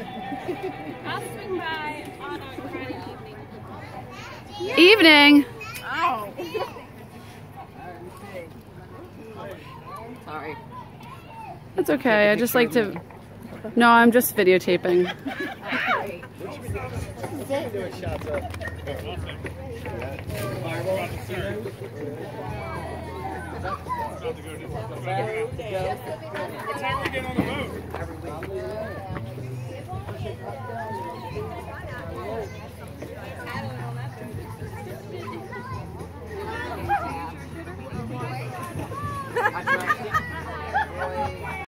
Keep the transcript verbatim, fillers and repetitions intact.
I'll swing by on a Friday evening. Evening. Ow. Sorry. That's okay. I just like to. No, I'm just videotaping. It's time we get on the boat.